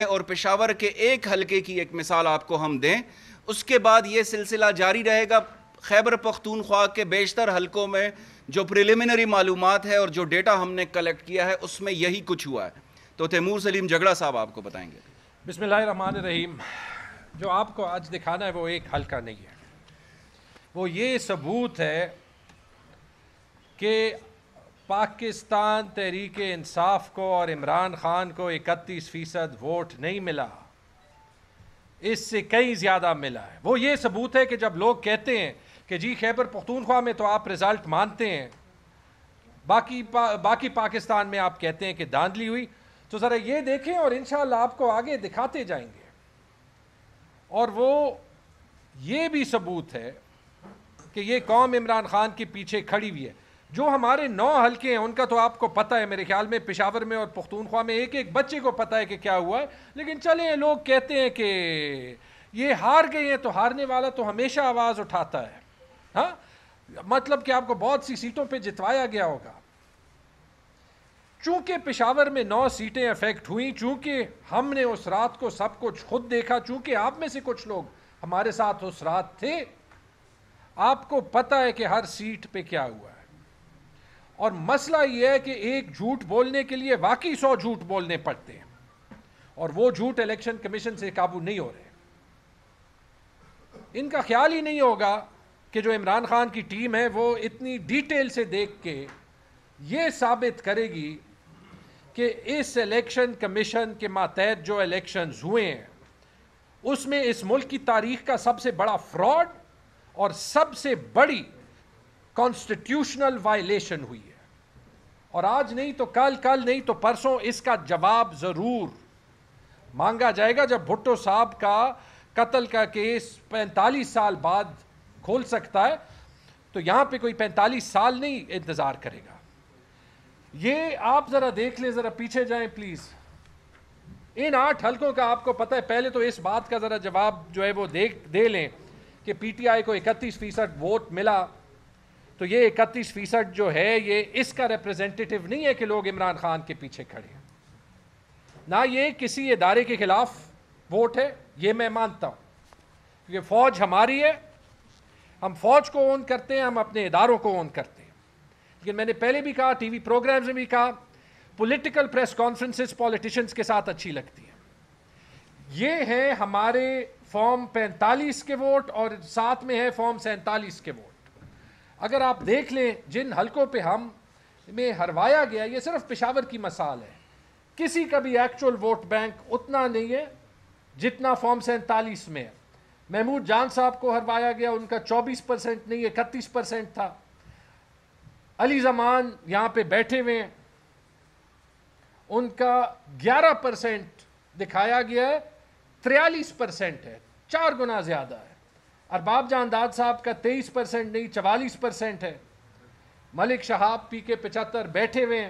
اور پشاور کے ایک حلقے کی ایک مثال آپ کو ہم دیں، اس کے بعد یہ سلسلہ جاری رہے گا۔ خیبر پختونخوا کے بیشتر حلقوں میں جو پریلیمنری معلومات ہے اور جو ڈیٹا ہم نے کلیکٹ کیا ہے اس میں یہی کچھ ہوا ہے۔ تو تیمور سلیم جگڑا صاحب آپ کو بتائیں گے۔ بسم اللہ الرحمن الرحیم۔ جو آپ کو آج دکھانا ہے وہ ایک حلقہ نہیں ہے، وہ یہ ثبوت ہے کہ پاکستان تحریک انصاف کو اور عمران خان کو 31% ووٹ نہیں ملا، اس سے کئی زیادہ ملا ہے۔ وہ یہ ثبوت ہے کہ جب لوگ کہتے ہیں کہ جی خیبر پختونخوا میں تو آپ رزلٹ مانتے ہیں، باقی پاکستان میں آپ کہتے ہیں کہ دھاندلی ہوئی، تو ذرا یہ دیکھیں اور انشاءاللہ آپ کو آگے دکھاتے جائیں گے۔ اور وہ یہ بھی ثبوت ہے کہ یہ قوم عمران خان کے پیچھے کھڑی ہوئی ہے۔ جو ہمارے 9 حلقے ہیں ان کا تو آپ کو پتہ ہے، میرے خیال میں پشاور میں اور پختونخوا میں ایک ایک بچے کو پتہ ہے کہ کیا ہوا ہے، لیکن چلیں لوگ کہتے ہیں کہ یہ ہار گئے ہیں، تو ہارنے والا تو ہمیشہ آواز اٹھاتا ہے، ہاں، مطلب کہ آپ کو بہت سی سیٹوں پہ جتوایا گیا ہوگا۔ چونکہ پشاور میں 9 سیٹیں افیکٹ ہوئیں، چونکہ ہم نے اس رات کو سب کچھ خود دیکھا، چونکہ آپ میں سے کچھ لوگ ہمارے ساتھ اس رات تھے، آپ کو پتہ ہے کہ ہر سیٹ پہ کیا ہوا ہے۔ اور مسئلہ یہ ہے کہ ایک جھوٹ بولنے کے لیے واقعی 100 جھوٹ بولنے پڑتے ہیں، اور وہ جھوٹ الیکشن کمیشن سے قابو نہیں ہو رہے۔ ان کا خیال ہی نہیں ہوگا کہ جو عمران خان کی ٹیم ہے وہ اتنی ڈیٹیل سے دیکھ کے یہ ثابت کرے گی کہ اس الیکشن کمیشن کے ماتحت جو الیکشنز ہوئے ہیں اس میں اس ملک کی تاریخ کا سب سے بڑا فراڈ اور سب سے بڑی کانسٹیٹیوشنل وائلیشن ہوئی ہے۔ اور آج نہیں تو کل نہیں تو پرسوں اس کا جواب ضرور مانگا جائے گا۔ جب بھٹو صاحب کا قتل کا کیس 45 سال بعد کھول سکتا ہے تو یہاں پہ کوئی 45 سال نہیں انتظار کرے گا۔ یہ آپ ذرا دیکھ لیں، ذرا پیچھے جائیں پلیز۔ ان 8 حلقوں کا آپ کو پتہ ہے، پہلے تو اس بات کا ذرا جواب جو ہے وہ دے لیں کہ پی ٹی آئی کو 31% ووٹ ملا، تو یہ 31% جو ہے یہ اس کا ریپریزنٹیٹیو نہیں ہے کہ لوگ عمران خان کے پیچھے کھڑے ہیں، نہ یہ کسی ادارے کے خلاف ووٹ ہے، یہ میں مانتا ہوں، کیونکہ فوج ہماری ہے، ہم فوج کو اون کرتے ہیں، ہم اپنے اداروں کو اون کرتے ہیں۔ لیکن میں نے پہلے بھی کہا، ٹی وی پروگرامز میں بھی کہا، پولیٹیکل پریس کانفرنسز پولیٹیشنز کے ساتھ اچھی لگتی ہیں۔ یہ ہیں ہمارے فارم 45 کے ووٹ اور ساتھ میں ہے فارم 47 کے ووٹ۔ اگر آپ دیکھ لیں جن حلقوں پہ ہمیں ہروایا گیا، یہ صرف پشاور کی مثال ہے، کسی کا بھی ایکچول ووٹ بینک اتنا نہیں ہے جتنا فارم 47 میں ہے۔ محمود جان صاحب کو ہروایا گیا، ان کا 24% نہیں 31% تھا۔ علی زمان یہاں پہ بیٹھے ہوئے ہیں، ان کا 11% دکھایا گیا ہے، 43% ہے، 4 گنا زیادہ ہے۔ ارباب جانداد صاحب کا 23% نہیں 44% ہے۔ ملک شہاب پی کے 75 بیٹھے ہوئے ہیں،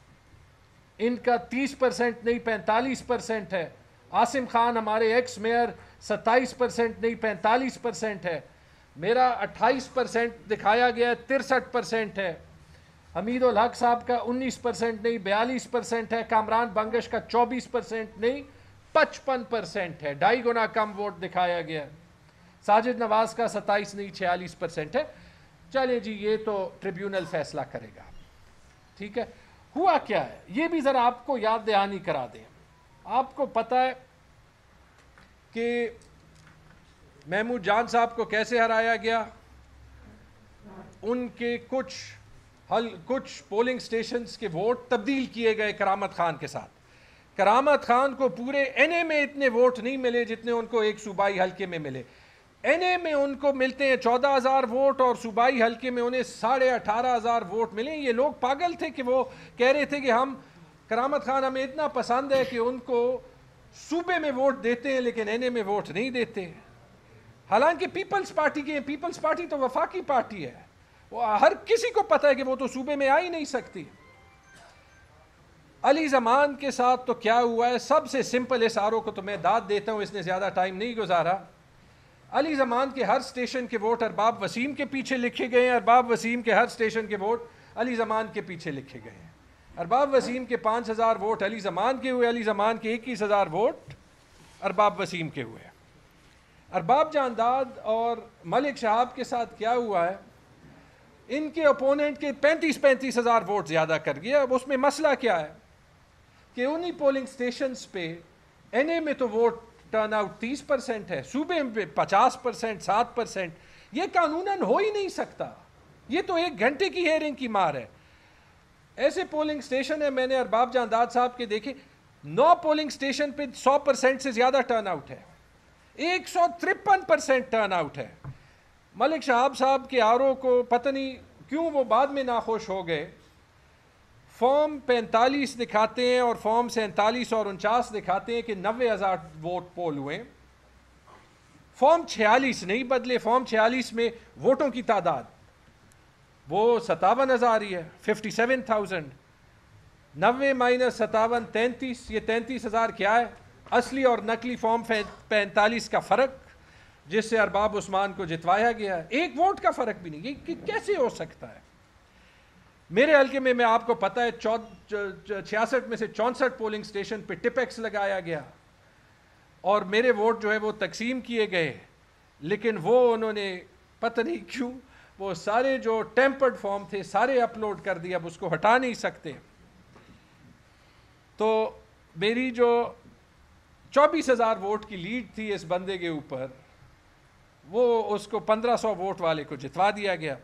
ان کا 30% نہیں 45% ہے۔ عاصم خان ہمارے ایکس میئر 27% نہیں 45% ہے۔ میرا 28% دکھایا گیا ہے، 63% ہے۔ حمید الحق صاحب کا 19% نہیں 42% ہے۔ کامران بنگش کا 24% نہیں 55% ہے، 2.5 گنا کم ووٹ دکھایا گیا ہے۔ ساجد نواز کا 27 نہیں 46% ہے۔ چلیں جی، یہ تو ٹریبیونل فیصلہ کرے گا، ٹھیک ہے۔ ہوا کیا ہے یہ بھی ذرا آپ کو یاد دہانی کرا دیں۔ آپ کو پتہ ہے کہ محمود جان صاحب کو کیسے ہرایا گیا؟ ان کے کچھ پولنگ سٹیشنز کے ووٹ تبدیل کیے گئے کرامت خان کے ساتھ۔ کرامت خان کو پورے این اے میں اتنے ووٹ نہیں ملے جتنے ان کو ایک صوبائی حلقے میں ملے۔ این اے میں ان کو ملتے ہیں 14,000 ووٹ اور صوبائی حلقے میں انہیں 18,500 ووٹ ملے۔ یہ لوگ پاگل تھے کہ وہ کہہ رہے تھے کہ ہم کرامت خان ہمیں اتنا پسند ہے کہ ان کو صوبے میں ووٹ دیتے ہیں لیکن این اے میں ووٹ نہیں دیتے، حالانکہ پیپلز پارٹی کے ہیں۔ پیپلز پارٹی تو وفاقی پارٹی ہے، وہ ہر کسی کو پتہ ہے کہ وہ تو صوبے میں آ ہی نہیں سکتی۔ علی زمان کے ساتھ تو کیا ہوا ہے، سب سے سمپل اس آر او کو تو میں داد دیتا ہوں، اس نے زیادہ ٹائم نہیں گزارا۔ علی زمان کے ہر سٹیشن کے ووٹ ارباب وسیم کے پیچھے لکھے گئے ہیں، ارباب وسیم کے ہر سٹیشن کے ووٹ علی زمان کے پیچھے لکھے گئے ہیں۔ ارباب وسیم کے 5,000 ووٹ علی زمان کے ہوئے، علی زمان کے 21,000 ووٹ ارباب وسیم کے ہوئے. ارباب جانداد اور ملک شہاب کے ساتھ کیا ہوا ہے, ان کے اپوننٹ کے 35 ہزار ووٹ زیادہ کر گیا. اب اس میں مسئلہ کیا ہے کہ انہی پولنگ سٹیشنز پہ این اے میں تو ووٹ ٹرن آؤٹ 30% ہے, صوبے میں 50%, 7%. یہ قانوناً ہو ہی نہیں سکتا. یہ تو 1 گھنٹے کی ہیئرنگ کی مار ہے. ایسے پولنگ سٹیشن ہے, میں نے ارباب جانداد صاحب کے دیکھے, 9 پولنگ سٹیشن پہ 100% سے زیادہ ٹرن آؤٹ ہے, 153% ٹرن آؤٹ ہے. ملک شہاب صاحب کے آر او کو پتہ نہیں کیوں وہ بعد میں ناخوش ہو گئے. فارم 45 دکھاتے ہیں اور فارم 47 اور 49 دکھاتے ہیں کہ 90,000 ووٹ پول ہوئے. فارم 46 نہیں بدلے. فارم 46 میں ووٹوں کی تعداد وہ 57,000 ہی ہے, 57,000. 90 مائنس 57 33. یہ 33,000 کیا ہے؟ اصلی اور نقلی فارم 45 کا فرق, جس سے ارباب عثمان کو جتوایا گیا ہے. 1 ووٹ کا فرق بھی نہیں. یہ کیسے ہو سکتا ہے؟ میرے حلقے میں آپ کو پتہ ہے 66 میں سے 64 پولنگ سٹیشن پہ ٹپیکس لگایا گیا اور میرے ووٹ جو ہے وہ تقسیم کیے گئے, لیکن وہ انہوں نے پتہ نہیں کیوں وہ سارے جو ٹیمپرڈ فارم تھے سارے اپلوڈ کر دیا. اب اس کو ہٹا نہیں سکتے. تو میری جو 24,000 ووٹ کی لیڈ تھی اس بندے کے اوپر, وہ اس کو 1,500 ووٹ والے کو جتوا دیا گیا.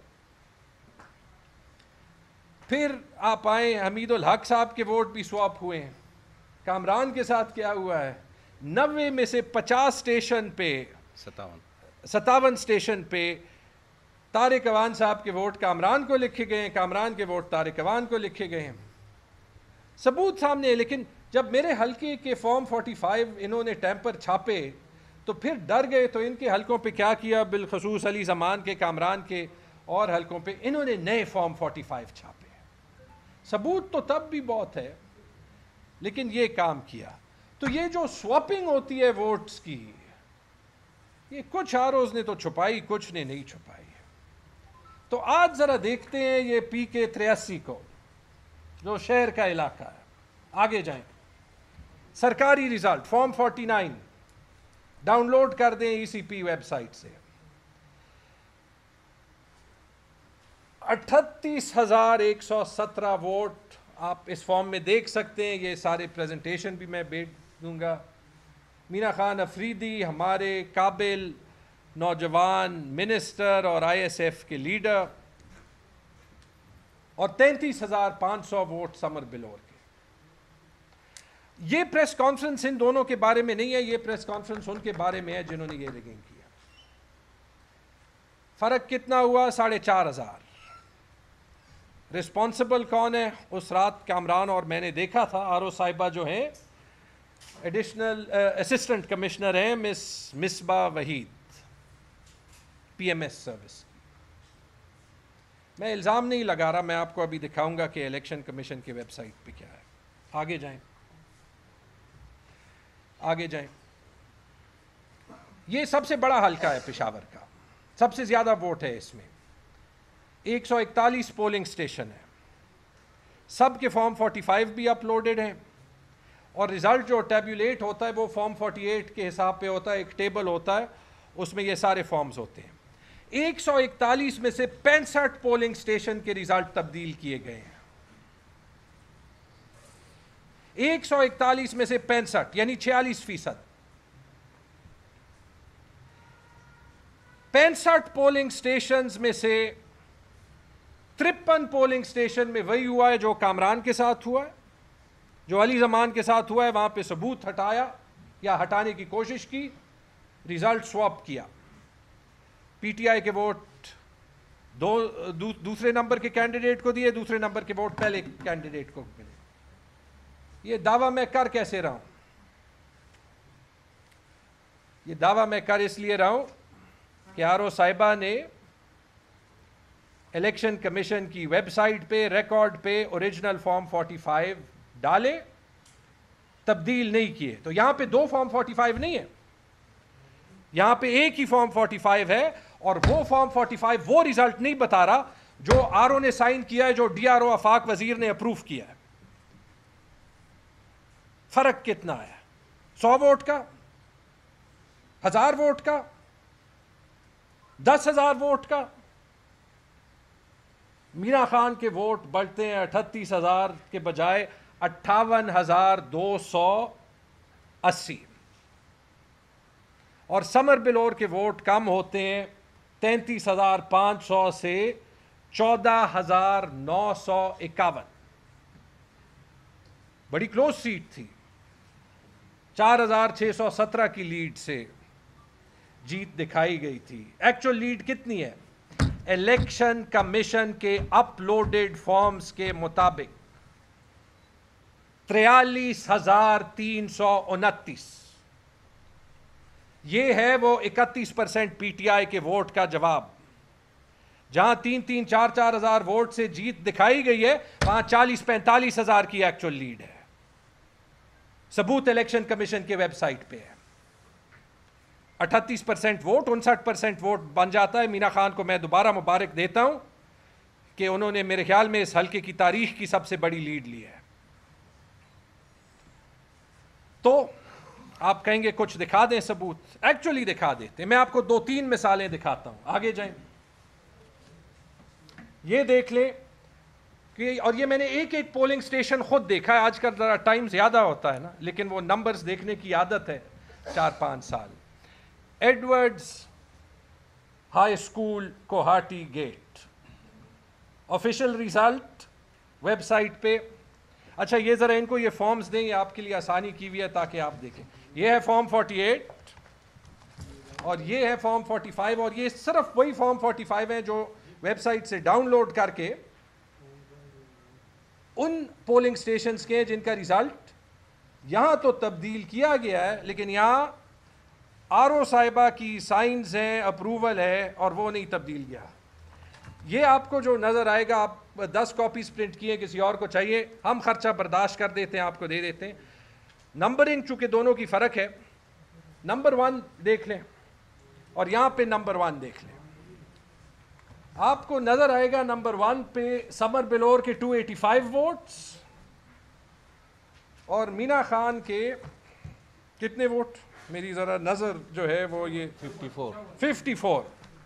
پھر آپ آئیں, حمید الحق صاحب کے ووٹ بھی سواپ ہوئے ہیں. کامران کے ساتھ کیا ہوا ہے, 90 میں سے 50 سٹیشن پہ 57 سٹیشن پہ طارق عوان صاحب کے ووٹ کامران کو لکھے گئے ہیں, کامران کے ووٹ طارق عوان کو لکھے گئے ہیں. ثبوت سامنے ہے. لیکن جب میرے حلقے کے فارم 45 انہوں نے ٹیمپر چھاپے تو پھر ڈر گئے, تو ان کے حلقوں پہ کیا کیا, بالخصوص علی زمان کے, کامران کے اور حلقوں پہ انہوں نے نئے فارم 45 چھاپے. ثبوت تو تب بھی بہت ہے, لیکن یہ کام کیا. تو یہ جو سواپنگ ہوتی ہے ووٹس کی, یہ کچھ آروز نے تو چھپائی, کچھ نے نہیں چھپائی. تو آج ذرا دیکھتے ہیں یہ پی کے 83 کو, جو شہر کا علاقہ ہے. آگے جائیں. سرکاری رزلٹ فارم 49 ڈاؤن لوڈ کر دیں ای سی پی ویب سائٹ سے. 38,117 ووٹ آپ اس فارم میں دیکھ سکتے ہیں. یہ سارے پریزنٹیشن بھی میں بھیج دوں گا. مینا خان افریدی ہمارے قابل نوجوان منسٹر اور آئی ایس ایف کے لیڈر, اور 33,500 ووٹ سمر بلور کے. یہ پریس کانفرنس ان دونوں کے بارے میں نہیں ہے, یہ پریس کانفرنس ان کے بارے میں ہے جنہوں نے یہ ریگنگ کیا. فرق کتنا ہوا؟ 4,500. رسپانسبل کون ہے؟ اس رات کامران اور میں نے دیکھا تھا, آر او صاحبہ جو ہیں ایڈیشنل اسسٹنٹ کمشنر ہیں, miss Misbah Waheed, P M S service. میں الزام نہیں لگا رہا, میں آپ کو ابھی دکھاؤں گا کہ الیکشن کمیشن کی ویب سائٹ پہ کیا ہے. آگے جائیں, آگے جائیں. یہ سب سے بڑا حلقہ ہے پشاور کا, سب سے زیادہ ووٹ ہے اس میں. 141 پولنگ سٹیشن ہے. سب کے فارم 45 بھی اپلوڈڈ ہیں, اور رزلٹ جو ٹیبولیٹ ہوتا ہے وہ فارم 48 کے حساب پہ ہوتا ہے. ایک ٹیبل ہوتا ہے, اس میں یہ سارے فارمز ہوتے ہیں. 141 میں سے 65 پولنگ سٹیشن کے رزلٹ تبدیل کیے گئے ہیں. 141 میں سے 65 یعنی 46%. 65 پولنگ سٹیشنز میں سے 53 پولنگ سٹیشن میں وہی ہوا ہے جو کامران کے ساتھ ہوا ہے, جو علی زمان کے ساتھ ہوا ہے. وہاں پہ ثبوت ہٹایا یا ہٹانے کی کوشش کی, رزلٹ سواپ کیا. پی ٹی آئی کے ووٹ دوسرے نمبر کے کینڈیڈیٹ کو دیے, دوسرے نمبر کے ووٹ پہلے کینڈیڈیٹ کو ملے. یہ دعویٰ میں کر کیسے رہا ہوں؟ یہ دعویٰ میں کر اس لیے رہا ہوں کہ آر او صاحبہ نے الیکشن کمیشن کی ویب سائٹ پہ ریکارڈ پہ اوریجنل فارم 45 ڈالے, تبدیل نہیں کیے. تو یہاں پہ 2 فارم 45 نہیں ہے, یہاں پہ ایک ہی فارم 45 ہے, اور وہ فارم 45 وہ رزلٹ نہیں بتا رہا جو آر او نے سائن کیا ہے, جو ڈی آر او آفاق وزیر نے اپروو کیا ہے. فرق کتنا ہے؟ 100 ووٹ کا. 1000 ووٹ کا، 10,000 ووٹ کا. مینا خان کے ووٹ بڑھتے ہیں 38,000 کے بجائے 58,280 اور سمر بلور کے ووٹ کم ہوتے ہیں 33,500 سے 14,951. بڑی کلوز سیٹ تھی. 4,617 کی لیڈ سے جیت دکھائی گئی تھی. ایکچوئل لیڈ کتنی ہے؟ الیکشن کمیشن کے اپلوڈڈ فارمز کے مطابق 43,329. یہ ہے وہ 31% پی ٹی آئی کے ووٹ کا جواب. جہاں 3,000 4,000 ووٹ سے جیت دکھائی گئی ہے وہاں 40,000-45,000 کی ایکچوئل لیڈ ہے. ثبوت الیکشن کمیشن کے ویب سائٹ پہ ہے. 38% ووٹ 59% ووٹ بن جاتا ہے. مینا خان کو میں دوبارہ مبارک دیتا ہوں کہ انہوں نے میرے خیال میں اس حلقے کی تاریخ کی سب سے بڑی لیڈ لی ہے. تو آپ کہیں گے کچھ دکھا دیں ثبوت. ایکچولی دکھا دیتے. میں آپ کو 2-3 مثالیں دکھاتا ہوں. آگے جائیں. یہ دیکھ لیں کہ، اور یہ میں نے ایک پولنگ سٹیشن خود دیکھا ہے. آج کل ذرا ٹائم زیادہ ہوتا ہے نا، لیکن وہ نمبرز دیکھنے کی عادت ہے 4-5 سال. Edwards high school Kohati gate, official result website پہ. اچھا یہ ذرا ان کو یہ فارمز دیں، یہ آپ کے لیے آسانی کی ہوئی ہے تاکہ آپ دیکھیں. یہ ہے فارم 48 اور یہ ہے فارم 45 اور یہ صرف وہی فارم 45 ہیں جو ویب سائٹ سے ڈاؤن لوڈ کر کے ان پولنگ سٹیشنز کے جن کا ریزلٹ یہاں تو تبدیل کیا گیا ہے لیکن یہاں آر او صاحبہ کی سائنز ہیں، اپروول ہے اور وہ نہیں تبدیل گیا. یہ آپ کو جو نظر آئے گا، آپ 10 کاپیز پرنٹ کیے، کسی اور کو چاہیے ہم خرچہ برداشت کر دیتے ہیں، آپ کو دے دیتے ہیں. نمبرنگ چونکہ دونوں کی فرق ہے. نمبر 1 دیکھ لیں اور یہاں پہ نمبر 1 دیکھ لیں. آپ کو نظر آئے گا نمبر 1 پہ سمر بلور کے 285 ووٹس اور مینا خان کے کتنے ووٹ؟ میری ذرا نظر جو ہے وہ یہ 54.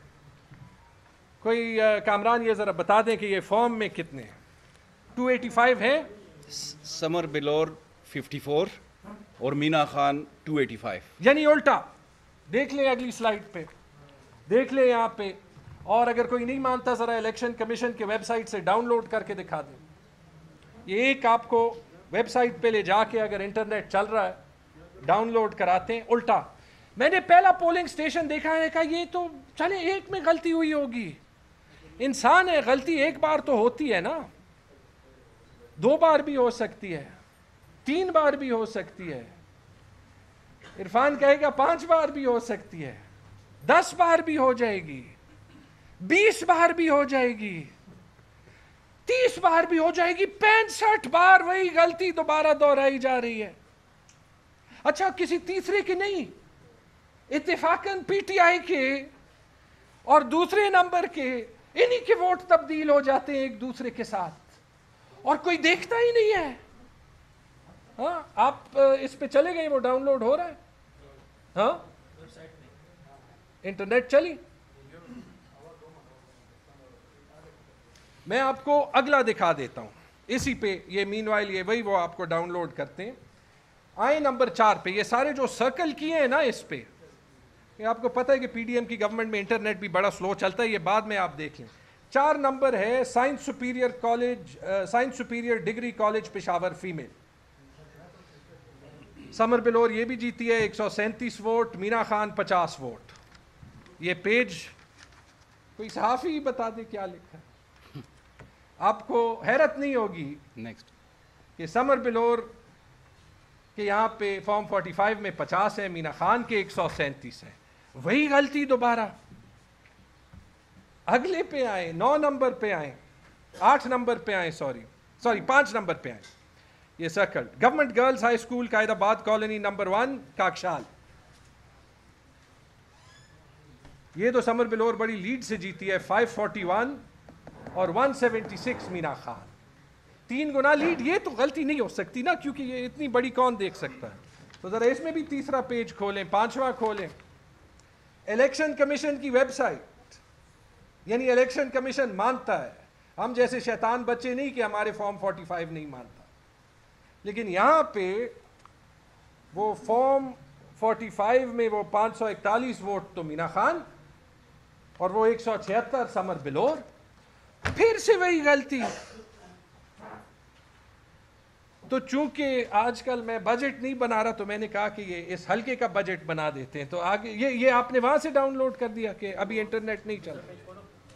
کوئی کامران یہ ذرا بتا دیں کہ یہ فارم میں کتنے 285 ہیں؟ سمر بلور 54 اور مینا خان 285. یعنی الٹا. دیکھ لیں اگلی سلائیڈ پہ، دیکھ لیں یہاں پہ. اور اگر کوئی نہیں مانتا ذرا الیکشن کمیشن کے ویب سائٹ سے ڈاؤن لوڈ کر کے دکھا دیں. یہ ایک آپ کو ویب سائٹ پہ لے جا کے اگر انٹرنیٹ چل رہا ہے ڈاؤن لوڈ کراتے ہیں الٹا. میں نے پہلا پولنگ سٹیشن دیکھا ہے، کہا یہ تو چلے ایک میں غلطی ہوئی ہوگی. انسان ہے، غلطی ایک بار تو ہوتی ہے نا، 2 بار بھی ہو سکتی ہے، 3 بار بھی ہو سکتی ہے. عرفان کہے گا 5 بار بھی ہو سکتی ہے، 10 بار بھی ہو جائے گی، 20 بار بھی ہو جائے گی، 30 بار بھی ہو جائے گی، 65 بار وہی غلطی دوبارہ دہرائی جا رہی ہے. اچھا کسی تیسرے کے نہیں، اتفاقاً پی ٹی آئی کے اور دوسرے نمبر کے انہی کے ووٹ تبدیل ہو جاتے ہیں ایک دوسرے کے ساتھ اور کوئی دیکھتا ہی نہیں ہے. ہاں آپ اس پہ چلے گئے، وہ ڈاؤن لوڈ ہو رہا ہے. ہاں انٹرنیٹ چلی. میں آپ کو اگلا دکھا دیتا ہوں اسی پہ. یہ مین وائل یہ وہی وہ آپ کو ڈاؤن لوڈ کرتے ہیں. آئے نمبر 4 پہ. یہ سارے جو سرکل کیے ہیں نا اس پہ، یہ آپ کو پتہ ہے کہ پی ڈی ایم کی گورنمنٹ میں انٹرنیٹ بھی بڑا سلو چلتا ہے، یہ بعد میں آپ دیکھ لیں. 4 نمبر ہے science superior degree college Peshawar female. Samar Bilour یہ بھی جیتی ہے 137 ووٹ، مینا خان 50 ووٹ. یہ پیج کوئی صحافی بتا دے کیا لکھا ہے. آپ کو حیرت نہیں ہوگی نیکسٹ کہ سمر بلور کہ یہاں پہ فارم 45 میں 50 ہے، مینا خان کے 137 ہے. وہی غلطی دوبارہ. اگلے پہ آئیں، 9 نمبر پہ آئیں، 8 نمبر پہ آئیں، سوری 5 نمبر پہ آئیں. یہ circle government girls high school Quaidabad colony number 1 کاکشال. یہ تو سمر بلور بڑی لیڈ سے جیتی ہے 541 اور 176 مینا خان. 3 گنا لیڈ. یہ تو غلطی نہیں ہو سکتی نا، کیونکہ یہ اتنی بڑی کون دیکھ سکتا ہے. تو ذرا اس میں بھی تیسرا پیج کھولیں، 5واں کھولیں. الیکشن کمیشن کی ویب سائٹ، یعنی الیکشن کمیشن مانتا ہے، ہم جیسے شیطان بچے نہیں کہ ہمارے فارم 45 نہیں مانتا، لیکن یہاں پہ وہ فارم 45 میں وہ 541 ووٹ تو مینا خان اور وہ 176 سمر بلور، پھر سے وہی غلطی۔ تو چونکہ آج کل میں بجٹ نہیں بنا رہا تو میں نے کہا کہ یہ اس حلقے کا بجٹ بنا دیتے ہیں، تو آگے یہ آپ نے وہاں سے ڈاؤن لوڈ کر دیا کہ ابھی انٹرنیٹ نہیں چل رہا،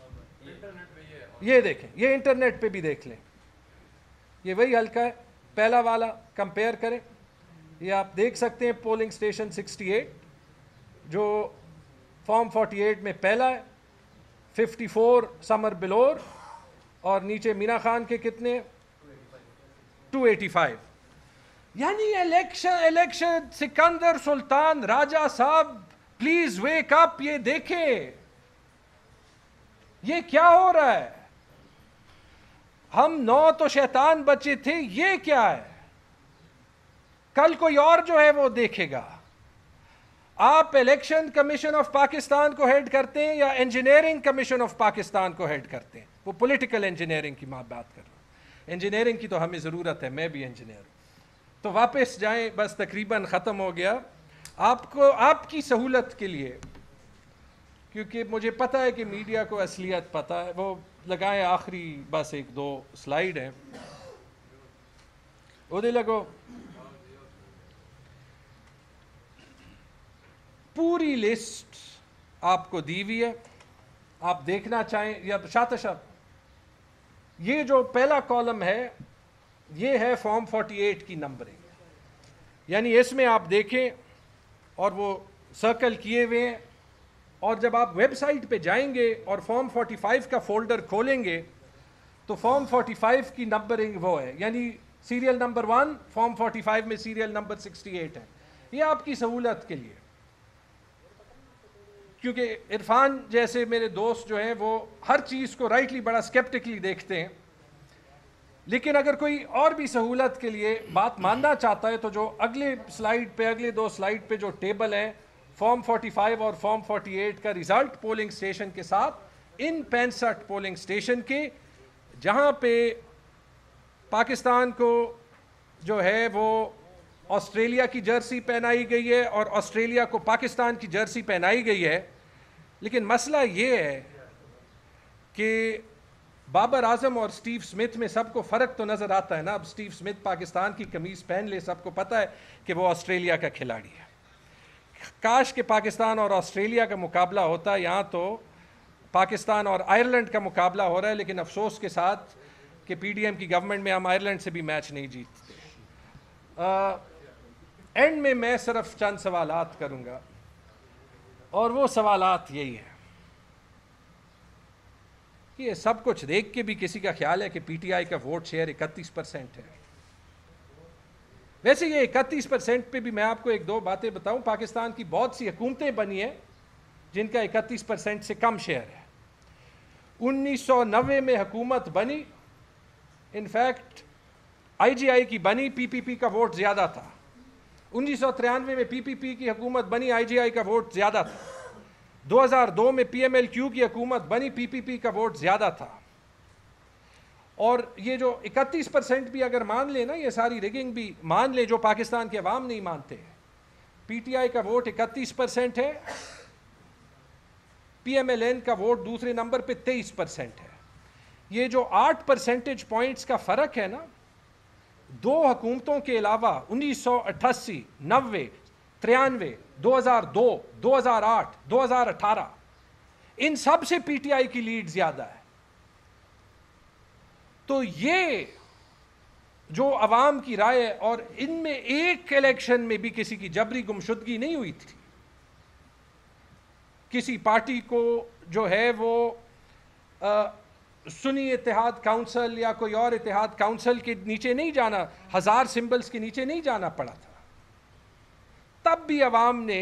یہ دیکھیں، یہ انٹرنیٹ پہ بھی دیکھ لیں، یہ وہی حلقہ ہے، پہلا والا کمپیئر کریں، یہ آپ دیکھ سکتے ہیں پولنگ سٹیشن 68 جو فارم 48 میں پہلا ہے، 54 سمر بلور، اور نیچے مینا خان کے کتنے 285۔ یعنی الیکشن سکندر سلطان راجہ صاحب پلیز ویک اپ، یہ دیکھیں یہ کیا ہو رہا ہے، ہم 9 تو شیطان بچے تھے، یہ کیا ہے، کل کوئی اور جو ہے وہ دیکھے گا۔ آپ الیکشن کمیشن آف پاکستان کو ہیڈ کرتے ہیں یا انجینئرنگ کمیشن آف پاکستان کو ہیڈ کرتے ہیں؟ وہ پولیٹیکل انجینئرنگ کی بات کر رہا ہوں، انجینئرنگ کی تو ہمیں ضرورت ہے، میں بھی انجینئر ہوں۔ تو واپس جائیں، بس تقریباً ختم ہو گیا۔ آپ کی سہولت کے لیے، کیونکہ مجھے پتہ ہے کہ میڈیا کو اصلیت پتہ ہے، وہ لگائیں آخری بس 1-2 سلائیڈ ہیں، وہ دے لگو، پوری لسٹ آپ کو دی ہوئی ہے، آپ دیکھنا چاہیں یا شاتشب، یہ جو پہلا کالم ہے یہ ہے فارم 48 کی نمبرنگ، یعنی اس میں آپ دیکھیں اور وہ سرکل کیے ہوئے ہیں، اور جب آپ ویب سائٹ پہ جائیں گے اور فارم 45 کا فولڈر کھولیں گے تو فارم 45 کی نمبرنگ وہ ہے، یعنی سیریل نمبر 1 فارم 45 میں سیریل نمبر 68 ہے۔ یہ آپ کی سہولت کے لیے، کیونکہ عرفان جیسے میرے دوست جو ہیں وہ ہر چیز کو رائٹلی بڑا سکیپٹکلی دیکھتے ہیں، لیکن اگر کوئی اور بھی سہولت کے لیے بات ماننا چاہتا ہے تو جو اگلے سلائیڈ پہ، اگلے 2 سلائیڈ پہ جو ٹیبل ہیں فارم 45 اور فارم 48 کا ریزلٹ پولنگ سٹیشن کے ساتھ، ان 65 پولنگ سٹیشن کے جہاں پہ پاکستان کو جو ہے وہ آسٹریلیا کی جرسی پہنائی گئی ہے اور آسٹریلیا کو پاکستان کی جرسی پہنائی گئی ہے، لیکن مسئلہ یہ ہے کہ بابر اعظم اور سٹیو سمتھ میں سب کو فرق تو نظر آتا ہے نا۔ اب سٹیو سمتھ پاکستان کی قمیض پہن لے، سب کو پتہ ہے کہ وہ آسٹریلیا کا کھلاڑی ہے۔ کاش کہ پاکستان اور آسٹریلیا کا مقابلہ ہوتا، یہاں تو پاکستان اور آئرلینڈ کا مقابلہ ہو رہا ہے، لیکن افسوس کے ساتھ کہ پی ڈی ایم کی گورنمنٹ میں ہم آئرلینڈ سے بھی میچ نہیں جیتتے۔ اینڈ میں صرف چند سوالات کروں گا، اور وہ سوالات یہی ہیں کہ یہ سب کچھ دیکھ کے بھی کسی کا خیال ہے کہ پی ٹی آئی کا ووٹ شیئر 31% ہے۔ ویسے یہ 31% پہ بھی میں آپ کو 1-2 باتیں بتاؤں، پاکستان کی بہت سی حکومتیں بنی ہیں جن کا 31% سے کم شیئر ہے۔ 1990 میں حکومت بنی، انفیکٹ آئی جی آئی کی بنی، پی پی پی کا ووٹ زیادہ تھا۔ 1993 میں پی پی پی کی حکومت بنی، آئی جی آئی کا ووٹ زیادہ تھا۔ 2002 میں پی ایم ایل کیو کی حکومت بنی، پی پی پی کا ووٹ زیادہ تھا۔ اور یہ جو 31% بھی اگر مان لیں نا، یہ ساری ریگنگ بھی مان لیں جو پاکستان کے عوام نہیں مانتے، پی ٹی آئی کا ووٹ 31% ہے، پی ایم ایل این کا ووٹ دوسرے نمبر پہ 23% ہے۔ یہ جو 8 percentage points کا فرق ہے نا، 2 حکومتوں کے علاوہ 1988، 90، 93، 2002، 2008، 2018 ان سب سے پی ٹی آئی کی لیڈ زیادہ ہے۔ تو یہ جو عوام کی رائے ہے، اور ان میں ایک الیکشن میں بھی کسی کی جبری گمشدگی نہیں ہوئی تھی، کسی پارٹی کو جو ہے وہ سنی اتحاد کاؤنسل یا کوئی اور اتحاد کاؤنسل کے نیچے نہیں جانا، 1000 سمبلز کے نیچے نہیں جانا پڑا تھا، تب بھی عوام نے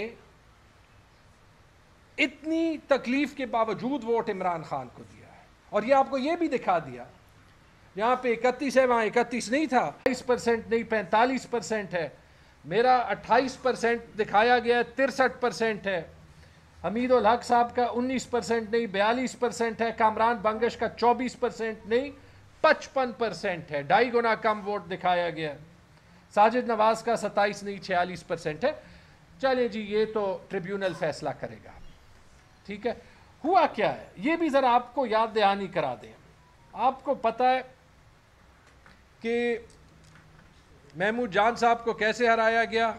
اتنی تکلیف کے باوجود ووٹ عمران خان کو دیا ہے۔ اور یہ آپ کو یہ بھی دکھا دیا، یہاں پہ 31 ہے، وہاں 31 نہیں تھا، 22% نہیں 45% ہے، میرا 28% دکھایا گیا ہے، 63% ہے، حمید الحق صاحب کا 19% نہیں 42% ہے, کامران بنگش کا 24% نہیں 55% ہے, 2.5 گنا کم ووٹ دکھایا گیا. ساجد نواز کا 27 نہیں 46% ہے. چلیں جی یہ تو ٹریبیونل فیصلہ کرے گا. ٹھیک ہے, ہوا کیا ہے یہ بھی ذرا آپ کو یاد دہانی کرا دیں. آپ کو پتہ ہے کہ محمود جان صاحب کو کیسے ہرایا گیا؟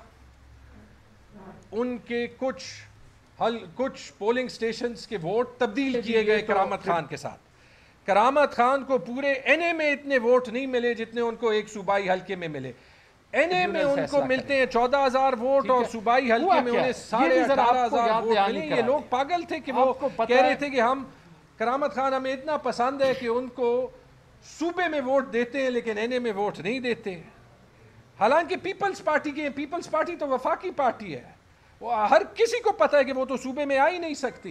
ان کے کچھ پولنگ سٹیشنز کے ووٹ تبدیل کیے گئے کرامت خان کے ساتھ. کرامت خان کو پورے این اے میں اتنے ووٹ نہیں ملے جتنے ان کو ایک صوبائی حلقے میں ملے. این اے میں ان کو ملتے ہیں 14,000 ووٹ اور صوبائی حلقے میں انہیں 18,500 ووٹ ملے. یہ لوگ پاگل تھے کہ وہ کہہ رہے تھے کہ ہم کرامت خان ہمیں اتنا پسند ہے کہ ان کو صوبے میں ووٹ دیتے ہیں لیکن این اے میں ووٹ نہیں دیتے. حالانکہ پیپلز پارٹی کے پیپلز پارٹی تو وفاقی پارٹی ہے, وہ ہر کسی کو پتہ ہے کہ وہ تو صوبے میں آ ہی نہیں سکتی.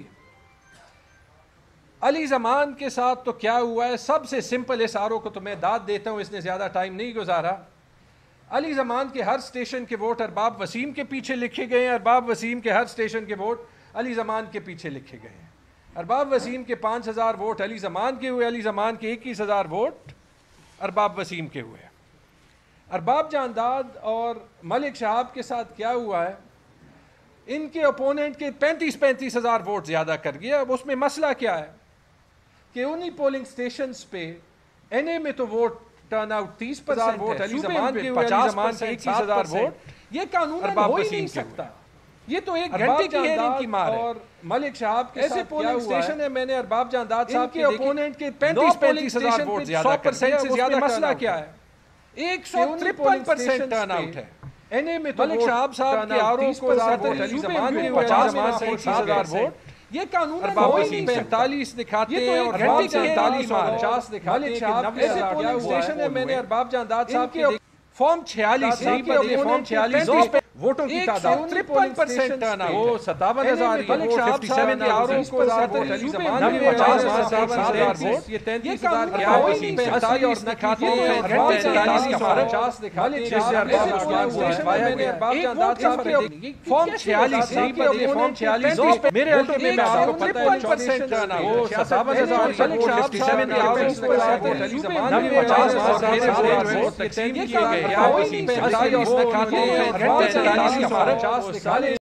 علی زمان کے ساتھ تو کیا ہوا ہے, سب سے سمپل اس آر او کو تو میں داد دیتا ہوں, اس نے زیادہ ٹائم نہیں گزارا. علی زمان کے ہر سٹیشن کے ووٹ ارباب وسیم کے پیچھے لکھے گئے ہیں, ارباب وسیم کے ہر سٹیشن کے ووٹ علی زمان کے پیچھے لکھے گئے ہیں. ارباب وسیم کے 5,000 ووٹ علی زمان کے ہوئے, علی زمان کے 21,000 ووٹ ارباب وسیم کے ہوئے. ارباب جانداد اور ملک شہاب کے ساتھ کیا ہوا ہے, ان کے اپوننٹ کے 35,000 ووٹ زیادہ کر گیا. اب اس میں مسئلہ کیا ہے کہ انہی پولنگ سٹیشنز پہ این اے میں تو vote turnout 30% vote Ali Zaman کے ہوئے, علی زمان کے 21,000 ووٹ. یہ قانون ہو ہی نہیں سکتا. یہ تو ایک گھنٹے کی ہیرنگ کی مار ہے. اور ملک شہاب کے ایسے پولنگ سٹیشن ہے, میں نے ارباب جانداد صاحب کے اپوننٹ کے 35,000 ووٹ زیادہ کر دیا. سے زیادہ مسئلہ کیا ہے, 153% ٹرن آؤٹ ہے. این اے میں تو ملک شہاب صاحب کے آر او کو ووٹ علی زمان کے ہوئے, 50,000 ووٹ. یہ قانون ہو ہی نہیں 45 دکھاتے ہیں اور گھنٹے کی 40 اور 50 دکھاتے ہیں کہ 90,000 پولنگ سٹیشن ہے. میں نے ارباب جانداد صاحب کے فارم 46 نہیں بدلے, فارم 46 ووٹوں کی تعداد 53% ٹرن آؤٹ, وہ 57,000 ملک شہاب صاحب کے آر او کو ووٹ علی زمان کے 50,000 ووٹ. یہ 33,000 کے آر او کی 45 دکھاتے ہیں, گھنٹے کی 40 اور 50 دکھاتے ہیں. جیسے ارباب جانداد صاحب کے فارم 46 نہیں بدلے, فارم 46 میرے حلقے میں آپ کو پتہ ہے 54% ٹرن آؤٹ, وہ 57,000 ملک شہاب صاحب کے آر او کو ووٹ علی زمان کے 50,000 ووٹ تقسیم کیے گئے.